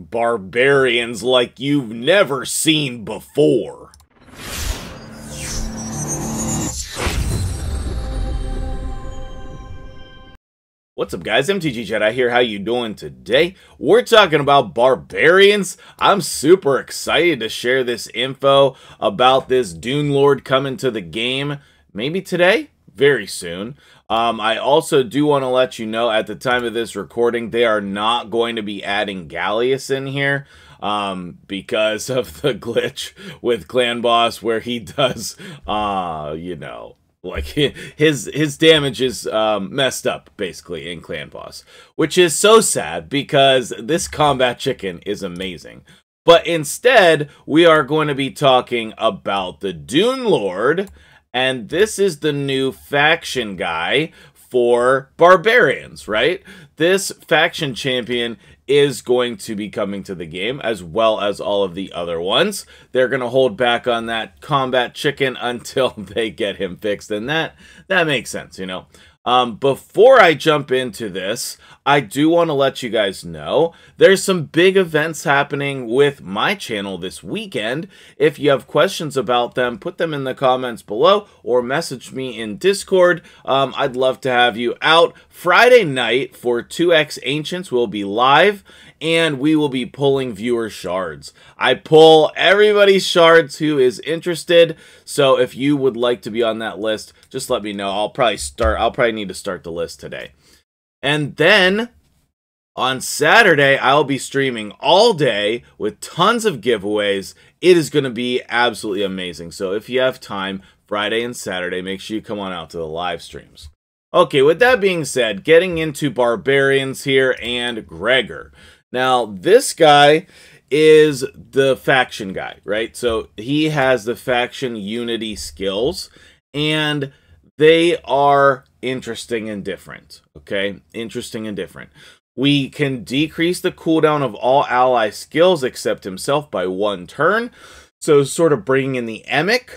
Barbarians like you've never seen before. What's up, guys? MtgJedi here. How you doing today? We're talking about Barbarians. I'm super excited to share this info about this Dune Lord coming to the game. Maybe today? Very soon. I also do want to let you know, at the time of this recording, they are not going to be adding Gallius in here because of the glitch with Clan Boss where he does, you know, like his damage is messed up basically in Clan Boss, which is so sad because this combat chicken is amazing. But instead, we are going to be talking about the Dune Lord, and this is the new faction guy for Barbarians, right? This faction champion is going to be coming to the game, as well as all of the other ones. They're going to hold back on that combat chicken until they get him fixed, and that makes sense, you know. Before I jump into this, I do want to let you guys know there's some big events happening with my channel this weekend. If you have questions about them, put them in the comments below or message me in Discord. I'd love to have you out. Friday night for 2X Ancients will be live, and we will be pulling viewer shards. I pull everybody's shards who is interested, so if you would like to be on that list, just let me know. I'll probably need to start the list today. And then on Saturday, I'll be streaming all day with tons of giveaways. It is going to be absolutely amazing. So if you have time, Friday and Saturday, make sure you come on out to the live streams. Okay, with that being said, getting into Barbarians here and Greggor. Now, this guy is the faction guy, right? So he has the faction unity skills, and they are interesting and different, okay? Interesting and different. We can decrease the cooldown of all ally skills except himself by 1 turn. So sort of bringing in the Emic.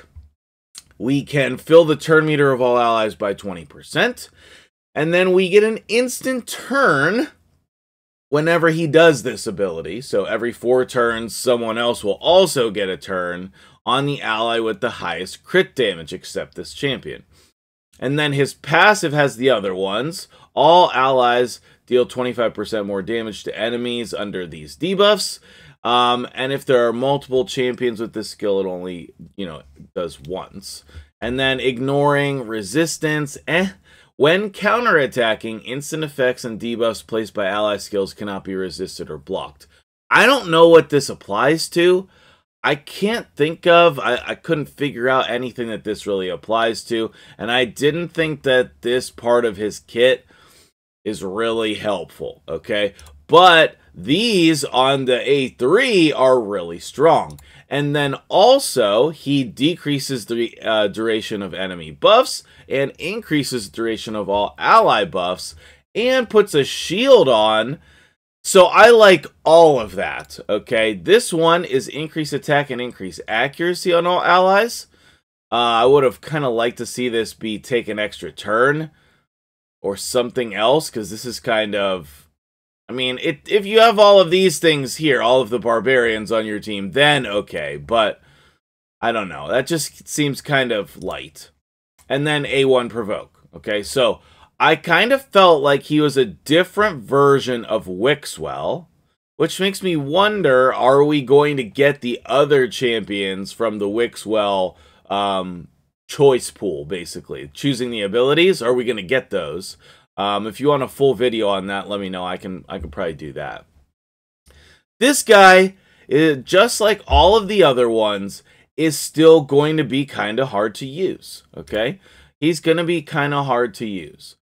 We can fill the turn meter of all allies by 20%. And then we get an instant turn whenever he does this ability. So every 4 turns, someone else will also get a turn on the ally with the highest crit damage except this champion. And then his passive has the other ones. All allies deal 25% more damage to enemies under these debuffs. And if there are multiple champions with this skill, it only, you know, does once. And then ignoring resistance. When counterattacking, instant effects and debuffs placed by ally skills cannot be resisted or blocked. I don't know what this applies to. I can't think of, I couldn't figure out anything that this really applies to, and I didn't think that this part of his kit is really helpful, okay? But these on the A3 are really strong. And then also, he decreases the duration of enemy buffs and increases the duration of all ally buffs and puts a shield on. So I like all of that, okay? This one is increase attack and increase accuracy on all allies. I would have kind of liked to see this be take an extra turn or something else, because this is kind of, I mean, if you have all of these things here, all of the Barbarians on your team, then okay, but I don't know. That just seems kind of light. And then A1 provoke, okay? So I kind of felt like he was a different version of Wixwell, which makes me wonder, are we going to get the other champions from the Wixwell choice pool, basically? Choosing the abilities, are we going to get those? If you want a full video on that, let me know. I can probably do that. This guy, just like all of the other ones, is still going to be kind of hard to use, okay? He's going to be kind of hard to use.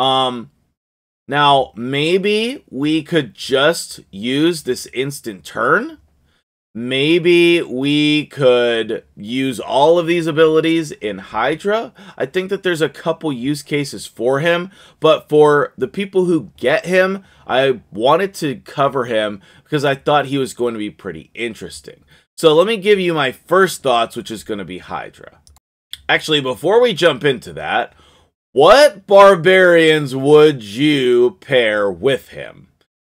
Now, maybe we could just use this instant turn. Maybe we could use all of these abilities in Hydra. I think that there's a couple use cases for him, but for the people who get him, I wanted to cover him because I thought he was going to be pretty interesting. So let me give you my first thoughts, which is going to be Hydra. Actually, before we jump into that, what Barbarians would you pair with him?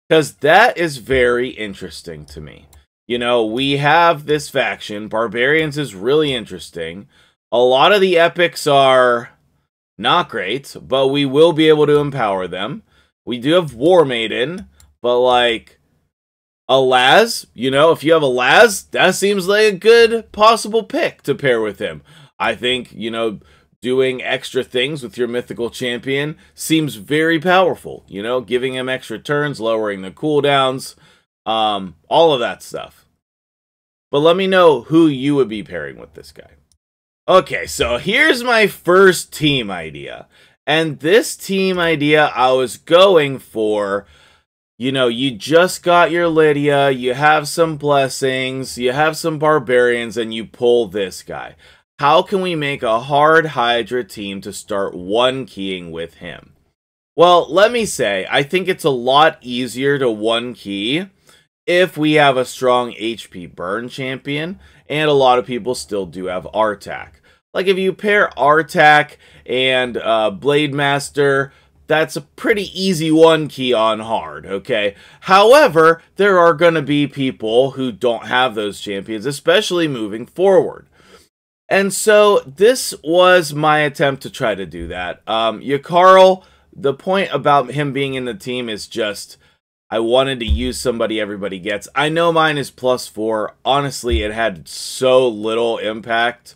because that is very interesting to me. You know, we have this faction. Barbarians is really interesting. A lot of the epics are not great, but we will be able to empower them. We do have War Maiden, but like a Laz, you know, if you have a Laz, that seems like a good possible pick to pair with him. I think, you know, doing extra things with your mythical champion seems very powerful. You know, giving him extra turns, lowering the cooldowns, all of that stuff. But let me know who you would be pairing with this guy. Okay, so here's my first team idea. And this team idea I was going for, you know, you just got your Lydia, you have some blessings, you have some barbarians, and you pull this guy. How can we make a hard Hydra team to start one-keying with him? Well, let me say, I think it's a lot easier to one-key if we have a strong HP burn champion, and a lot of people still do have Artak. Like, if you pair Artak and Blade Master, that's a pretty easy one-key on hard, okay? However, there are going to be people who don't have those champions, especially moving forward. And so, this was my attempt to try to do that. Ykarl, the point about him being in the team is just, I wanted to use somebody everybody gets. I know mine is +4. Honestly, it had so little impact.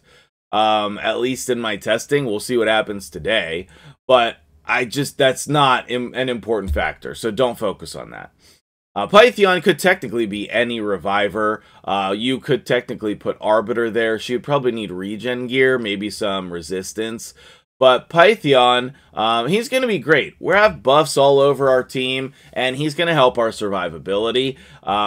At least in my testing. We'll see what happens today. But that's not an important factor. So don't focus on that. Pythion could technically be any reviver. You could technically put Arbiter there. She would probably need regen gear, maybe some resistance. But Pythion, he's going to be great. We have buffs all over our team, and he's going to help our survivability.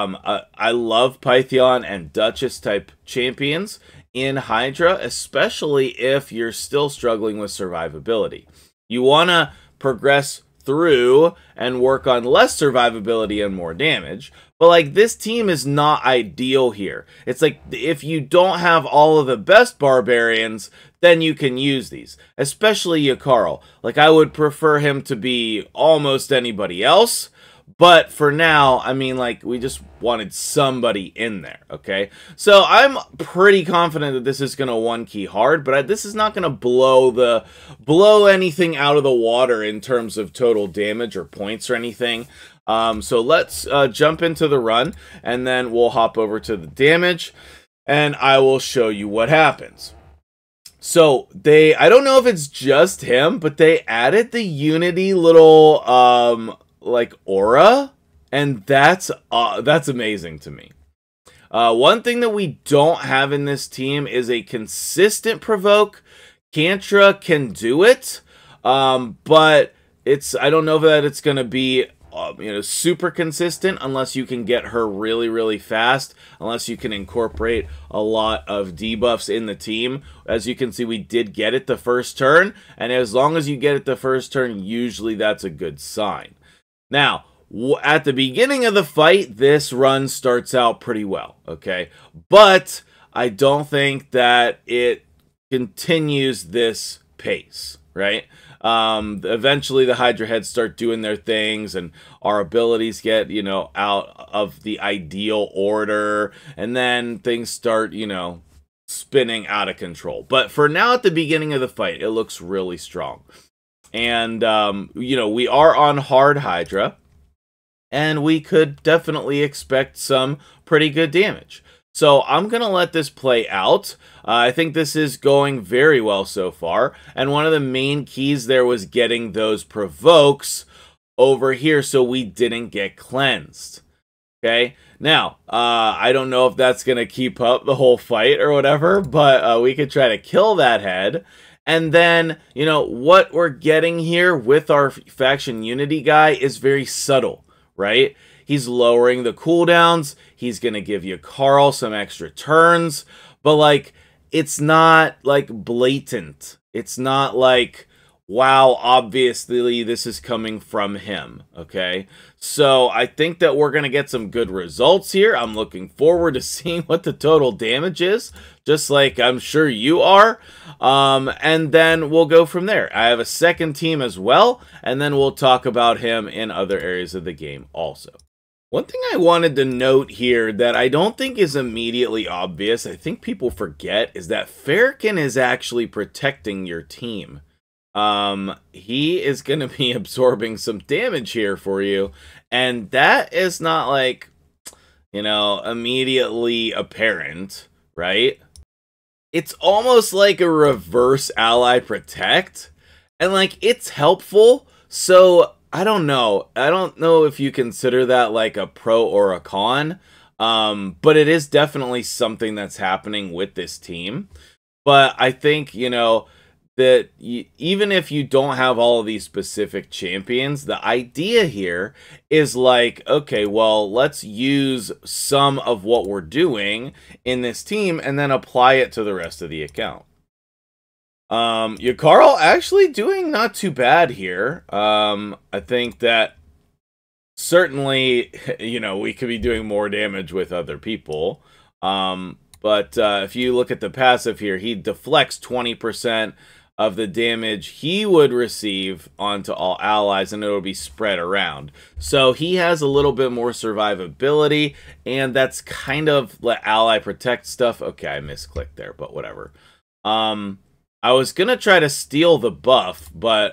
I love Pythion and Duchess type champions in Hydra, especially if you're still struggling with survivability. You want to progress through and work on less survivability and more damage. But like, this team is not ideal here. It's like, if you don't have all of the best barbarians, then you can use these, especially Ykarl. Like, I would prefer him to be almost anybody else. But for now, I mean, like, we just wanted somebody in there, okay? So I'm pretty confident that this is going to one-key hard, but this is not going to blow anything out of the water in terms of total damage or points or anything. So let's jump into the run, and then we'll hop over to the damage, and I will show you what happens. So I don't know if it's just him, but they added the Unity little like aura, and that's amazing to me. One thing that we don't have in this team is a consistent provoke. Kantra can do it, but I don't know that it's gonna be you know, super consistent unless you can get her really, really fast, unless you can incorporate a lot of debuffs in the team. As you can see, we did get it the first turn, and as long as you get it the first turn, usually that's a good sign. Now, at the beginning of the fight, this run starts out pretty well, okay? But I don't think that it continues this pace, right? Eventually the Hydra heads start doing their things, and our abilities get, you know, out of the ideal order, and then things start, you know, spinning out of control. But for now, at the beginning of the fight, it looks really strong. And, you know, we are on hard Hydra, and we could definitely expect some pretty good damage. So I'm going to let this play out. I think this is going very well so far. And one of the main keys there was getting those provokes over here so we didn't get cleansed. Okay, now, I don't know if that's going to keep up the whole fight or whatever, but we could try to kill that head. And then, you know, what we're getting here with our faction Unity guy is very subtle, right? He's lowering the cooldowns. He's going to give Ykarl some extra turns. But, like, it's not, like, blatant. It's not like, wow, obviously this is coming from him, okay? So I think that we're going to get some good results here. I'm looking forward to seeing what the total damage is, just like I'm sure you are. And then we'll go from there. I have a second team as well, and then we'll talk about him in other areas of the game also. One thing I wanted to note here that I don't think is immediately obvious, I think people forget, is that Farrakhan is actually protecting your team. He is going to be absorbing some damage here for you, and that is not like, you know, immediately apparent, right? It's almost like a reverse ally protect, and like it's helpful. So I don't know. I don't know if you consider that like a pro or a con, but it is definitely something that's happening with this team. But I think, you know, that even if you don't have all of these specific champions, the idea here is like, okay, well, let's use some of what we're doing in this team and then apply it to the rest of the account. Yakarl actually doing not too bad here. I think that certainly, you know, we could be doing more damage with other people. But if you look at the passive here, he deflects 20% of the damage he would receive onto all allies, and it'll be spread around. So he has a little bit more survivability, and that's kind of let ally protect stuff. Okay, I misclicked there, but whatever. I was gonna try to steal the buff, but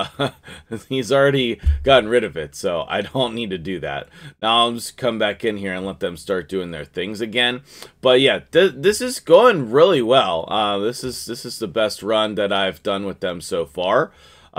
he's already gotten rid of it, so I don't need to do that. Now I'll just come back in here and let them start doing their things again. But yeah, this is going really well. This is the best run that I've done with them so far,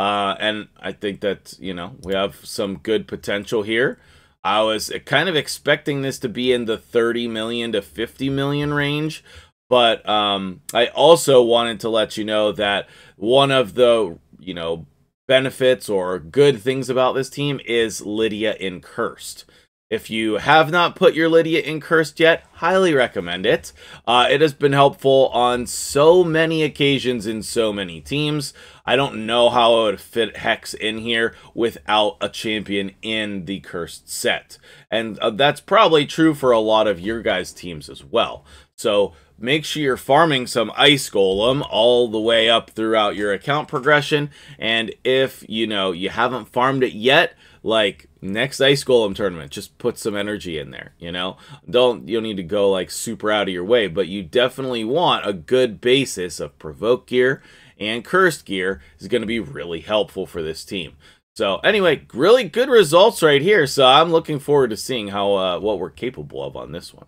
and I think that, you know, we have some good potential here. I was kind of expecting this to be in the 30 million to 50 million range. But I also wanted to let you know that one of the, you know, benefits or good things about this team is Lydia in Cursed. If you have not put your Lydia in Cursed yet, highly recommend it. It has been helpful on so many occasions in so many teams. I don't know how I would fit Hex in here without a champion in the Cursed set. And that's probably true for a lot of your guys' teams as well. So make sure you're farming some Ice Golem all the way up throughout your account progression. And if, you know, you haven't farmed it yet, like next Ice Golem tournament, just put some energy in there, you know? You don't need to go like super out of your way, but you definitely want a good basis of Provoke gear, and Cursed gear is going to be really helpful for this team. So anyway, really good results right here. So I'm looking forward to seeing how what we're capable of on this one.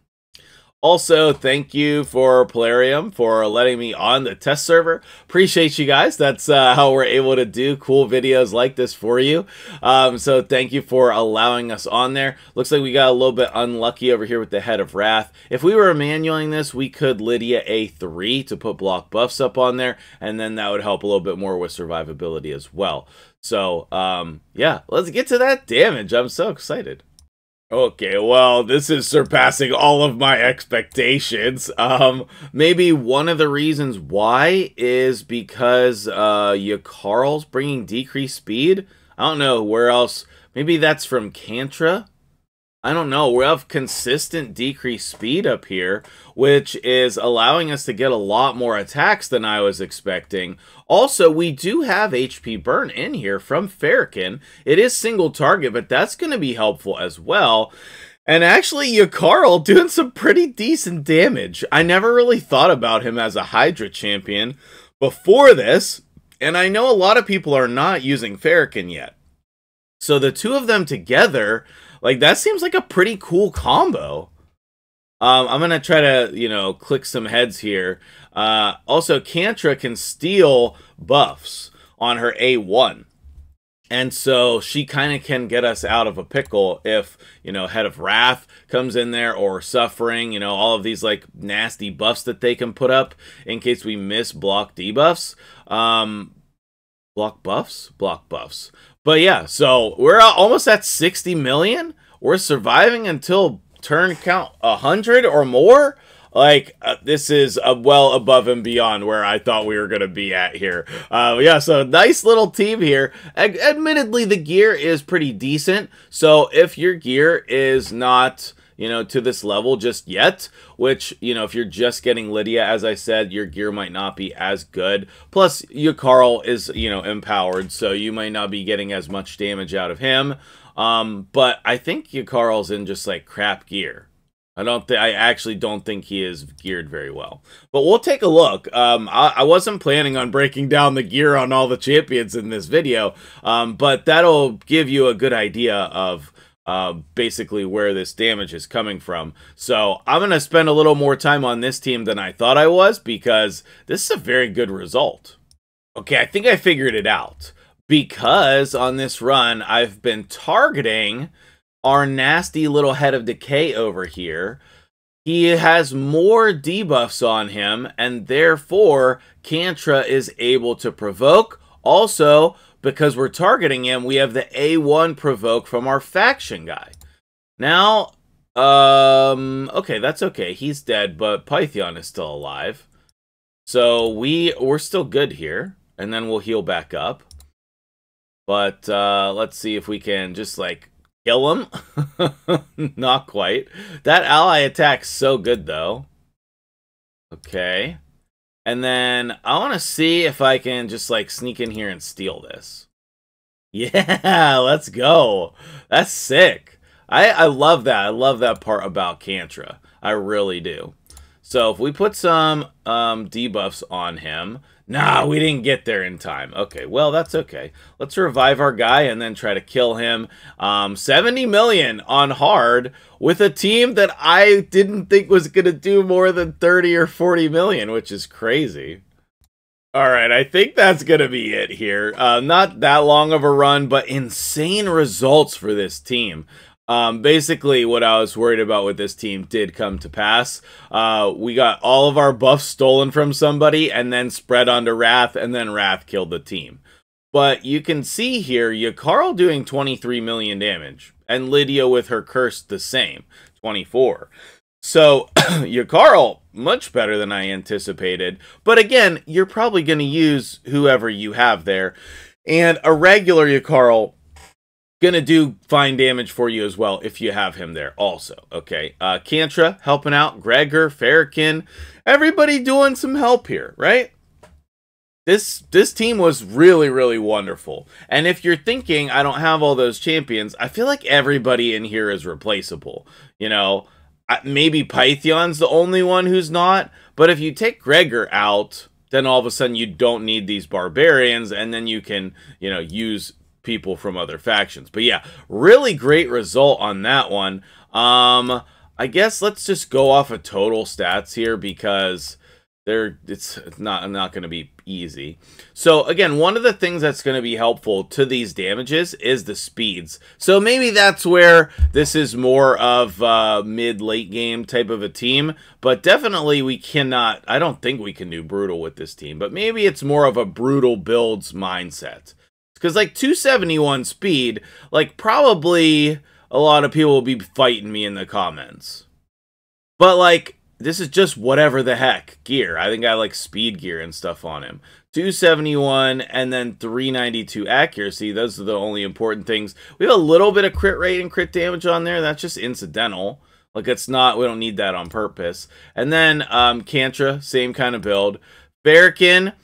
Also, thank you for Polarium for letting me on the test server. Appreciate you guys. That's how we're able to do cool videos like this for you. So thank you for allowing us on there. Looks like we got a little bit unlucky over here with the Head of Wrath. If we were manualing this, we could Lydia A3 to put block buffs up on there, and then that would help a little bit more with survivability as well. So, yeah, let's get to that damage. I'm so excited. Okay, well, this is surpassing all of my expectations. Maybe one of the reasons why is because Yakarl's bringing decreased speed. I don't know where else. Maybe that's from Cantra. I don't know. We have consistent decreased speed up here, which is allowing us to get a lot more attacks than I was expecting. Also, we do have HP burn in here from Farrakhan. It is single target, but that's going to be helpful as well. And actually, Yakarl doing some pretty decent damage. I never really thought about him as a Hydra champion before this, and I know a lot of people are not using Farrakhan yet. So the two of them together, like, that seems like a pretty cool combo. I'm going to try to, you know, click some heads here. Also, Cantra can steal buffs on her A1. And so she kind of can get us out of a pickle if, you know, Head of Wrath comes in there, or Suffering, you know, all of these, like, nasty buffs that they can put up in case we miss block debuffs. Block buffs? Block buffs. But yeah, so we're almost at 60 million. We're surviving until turn count 100 or more. Like, this is well above and beyond where I thought we were going to be at here. Yeah, so nice little team here. Admittedly, the gear is pretty decent. So if your gear is not, you know, to this level just yet, which, you know, if you're just getting Lydia, as I said, your gear might not be as good. Plus, Yakarl is, you know, empowered, so you might not be getting as much damage out of him. But I think Ykarl's in just like crap gear. I actually don't think he is geared very well. But we'll take a look. I wasn't planning on breaking down the gear on all the champions in this video, but that'll give you a good idea of basically where this damage is coming from. So I'm going to spend a little more time on this team than I thought I was, because this is a very good result. Okay, I think I figured it out. Because on this run, I've been targeting our nasty little head of decay over here. He has more debuffs on him, and therefore Kantra is able to provoke. Also, because we're targeting him, we have the A1 provoke from our faction guy. Now, okay, that's okay. He's dead, but Python is still alive. So we're still good here, and then we'll heal back up. But let's see if we can just like kill him. Not quite. That ally attack's so good though. Okay. And then I want to see if I can just like sneak in here and steal this. Yeah, let's go. That's sick. I love that. I love that part about Kantra. I really do. So if we put some debuffs on him. Nah, we didn't get there in time. Okay, well, that's okay. Let's revive our guy and then try to kill him. 70 million on hard with a team that I didn't think was going to do more than 30 or 40 million, which is crazy. All right, I think that's going to be it here. Not that long of a run, but insane results for this team. Basically, what I was worried about with this team did come to pass. We got all of our buffs stolen from somebody and then spread onto Wrath, and then Wrath killed the team. But you can see here, Ykarl doing 23 million damage, and Lydia with her curse the same, 24. So, Ykarl, much better than I anticipated. But again, you're probably going to use whoever you have there. And a regular Ykarl gonna do fine damage for you as well if you have him there also. Okay, Kantra helping out, Greggor, Farrakhan, everybody doing some help here, right? This team was really, really wonderful. And if you're thinking, I don't have all those champions, I feel like everybody in here is replaceable. You know, maybe Python's the only one who's not, but if you take Greggor out, then all of a sudden you don't need these barbarians, and then you can, you know, use people from other factions. But yeah, really great result on that one. I guess let's just go off of total stats here, because it's not going to be easy. So again, one of the things that's going to be helpful to these damages is the speeds. So maybe that's where this is more of mid-late game type of a team, but definitely I don't think we can do brutal with this team, but maybe it's more of a brutal builds mindset. Because, like, 271 speed, like, probably a lot of people will be fighting me in the comments. But, like, this is just whatever the heck gear. I think I like speed gear and stuff on him. 271 and then 392 accuracy. Those are the only important things. We have a little bit of crit rate and crit damage on there. That's just incidental. Like, it's not, we don't need that on purpose. And then, Kantra, same kind of build. Farrakhan,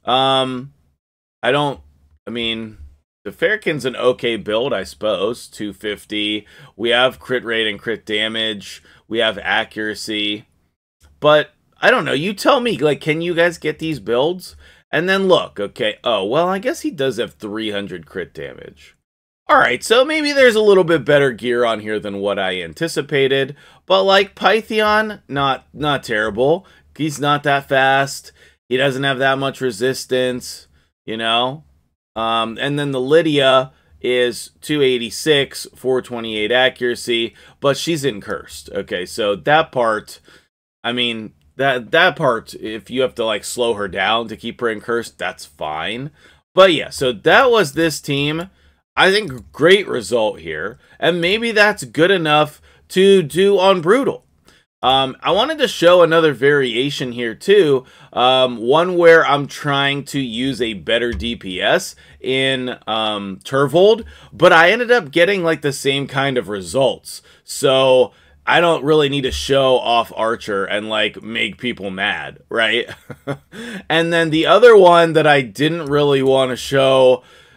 I mean, the Farrakhan's an okay build, I suppose. 250. We have crit rate and crit damage. We have accuracy. But, I don't know. You tell me. Like, can you guys get these builds? And then look, okay. Oh, well, I guess he does have 300 crit damage. Alright, so maybe there's a little bit better gear on here than what I anticipated. But, like, Python, not terrible. He's not that fast. He doesn't have that much resistance, you know? And then the Lydia is 286, 428 accuracy, but she's in cursed. Okay, so that part, I mean, that part, if you have to like slow her down to keep her in cursed, that's fine. But yeah, so that was this team. I think great result here, and maybe that's good enough to do on brutal. I wanted to show another variation here too, one where I'm trying to use a better DPS in Turvold, but I ended up getting like the same kind of results. So I don't really need to show off Archer and like make people mad, right? And then the other one that I didn't really want to show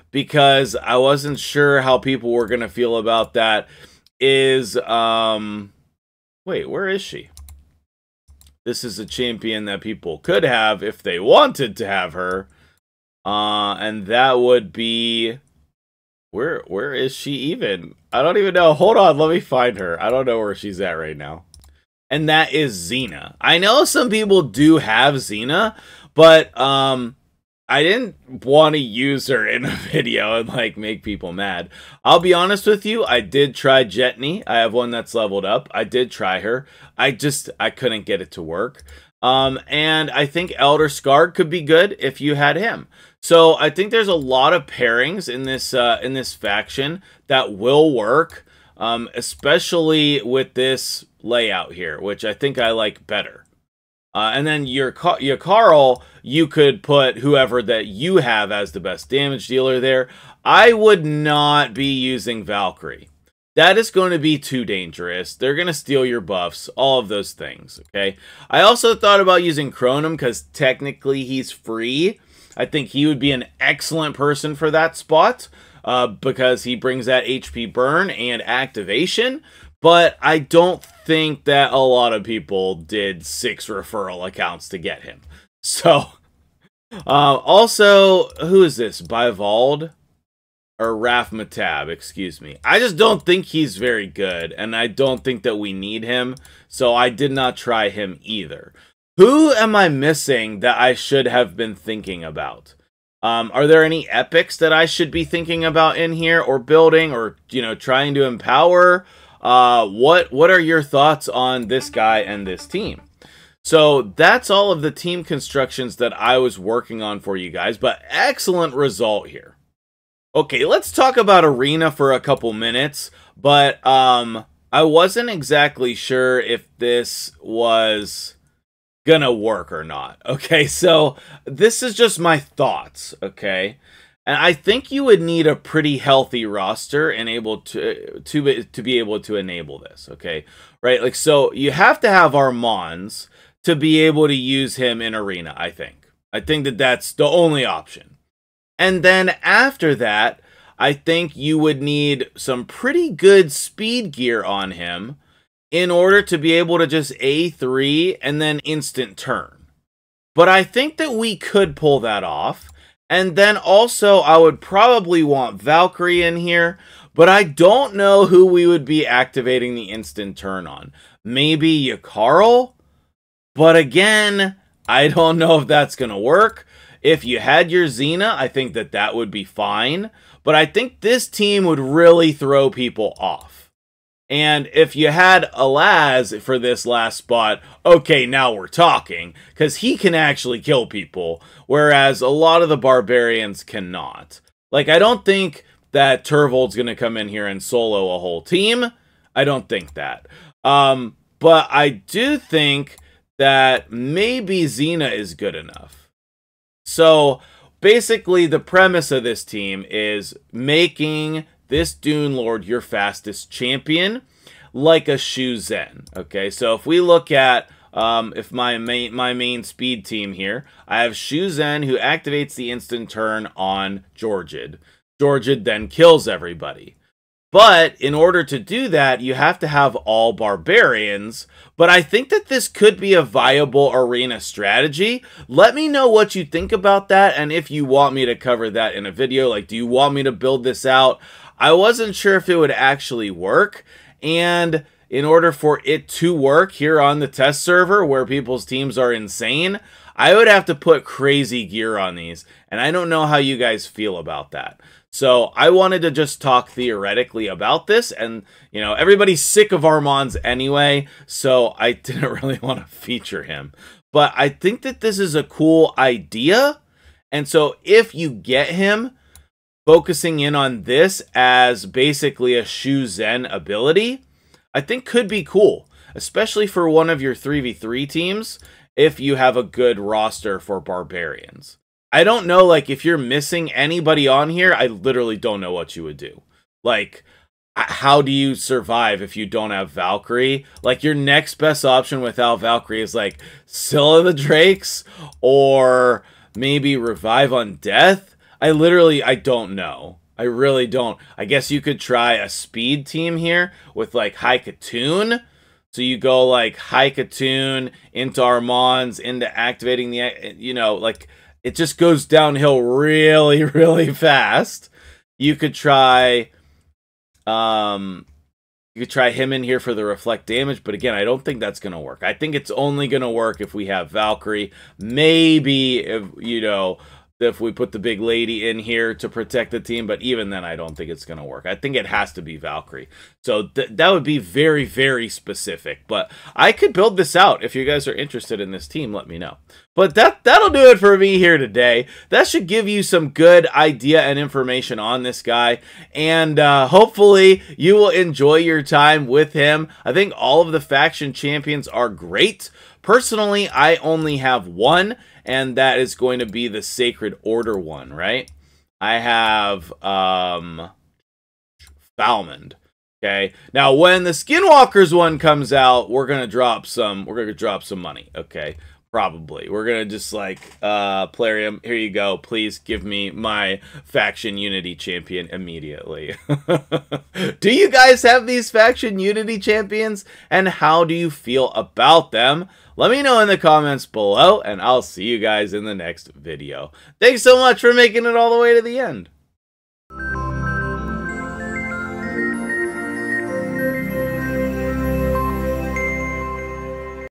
because I wasn't sure how people were going to feel about that, is, wait, where is she? This is a champion that people could have if they wanted to have her. And that would be... Where is she even? I don't even know. Hold on, let me find her. I don't know where she's at right now. And that is Xena. I know some people do have Xena, but I didn't want to use her in a video and like make people mad. I'll be honest with you, I did try Jetney. I have one that's leveled up. I did try her. I couldn't get it to work. And I think Elder Scarred could be good if you had him. So I think there's a lot of pairings in this faction that will work, especially with this layout here, which I think I like better. And then your Carl, you could put whoever that you have as the best damage dealer there. I would not be using Valkyrie. That is going to be too dangerous. They're going to steal your buffs, all of those things, okay? I also thought about using Chronum because technically he's free. I think he would be an excellent person for that spot because he brings that HP burn and activation. But I don't think that a lot of people did 6 referral accounts to get him. So, also, who is this? Bivald? Or Rafmatab, excuse me. I just don't think he's very good, and I don't think that we need him, so I did not try him either. Who am I missing that I should have been thinking about? Are there any epics that I should be thinking about in here, or building, or, you know, trying to empower? What are your thoughts on this guy and this team? So that's all of the team constructions that I was working on for you guys, but excellent result here. Okay, let's talk about Arena for a couple minutes, but I wasn't exactly sure if this was gonna work or not. Okay, so this is just my thoughts, okay? And I think you would need a pretty healthy roster and able to be able to enable this, okay? Right, like, so you have to have Armands to be able to use him in Arena, I think. I think that that's the only option. And then after that, I think you would need some pretty good speed gear on him in order to be able to just A3 and then instant turn. But I think that we could pull that off. And then also, I would probably want Valkyrie in here, but I don't know who we would be activating the instant turn on. Maybe Yakarl? But again, I don't know if that's going to work. If you had your Xena, I think that that would be fine. But I think this team would really throw people off. And if you had Alaz for this last spot, okay, now we're talking. Because he can actually kill people, whereas a lot of the Barbarians cannot. Like, I don't think that Turvold's going to come in here and solo a whole team. I don't think that. But I do think that maybe Xena is good enough. So, basically, the premise of this team is making this Dune Lord your fastest champion, like a shu-zhen. Okay, so if we look at if my main speed team here, I have shu-zhen who activates the instant turn on Jorjid. Jorjid then kills everybody. But in order to do that, you have to have all Barbarians. But I think that this could be a viable Arena strategy. Let me know what you think about that, and if you want me to cover that in a video. Like, do you want me to build this out? I wasn't sure if it would actually work. And in order for it to work here on the test server, where people's teams are insane, I would have to put crazy gear on these. And I don't know how you guys feel about that. So I wanted to just talk theoretically about this, and, you know, everybody's sick of Armands anyway, so I didn't really want to feature him. But I think that this is a cool idea, and so if you get him, focusing in on this as basically a shu-zhen ability, I think could be cool, especially for one of your 3v3 teams, if you have a good roster for Barbarians. I don't know, like, if you're missing anybody on here, I literally don't know what you would do. Like, how do you survive if you don't have Valkyrie? Like, your next best option without Valkyrie is, like, Scylla the Drakes, or maybe Revive on Death. I don't know. I really don't. I guess you could try a speed team here with like High Katoon. So you go like High Katoon into Armands, into activating the, you know, like it just goes downhill really, really fast. You could try, him in here for the reflect damage, but again, I don't think that's going to work. I think it's only going to work if we have Valkyrie. Maybe if, you know, if we put the big lady in here to protect the team, but even then I don't think it's going to work. I think it has to be Valkyrie. So that would be very, very specific, but I could build this out. If you guys are interested in this team, let me know. But that'll do it for me here today. That should give you some good idea and information on this guy, and hopefully you will enjoy your time with him. I think all of the faction champions are great. Personally, I only have one, and that is going to be the Sacred Order one, right? I have Falmond. Okay. Now when the Skinwalkers one comes out, we're gonna drop some money. Okay. Probably. We're gonna just like Plarium, here you go. Please give me my faction unity champion immediately. Do you guys have these faction unity champions? And how do you feel about them? Let me know in the comments below, and I'll see you guys in the next video. Thanks so much for making it all the way to the end.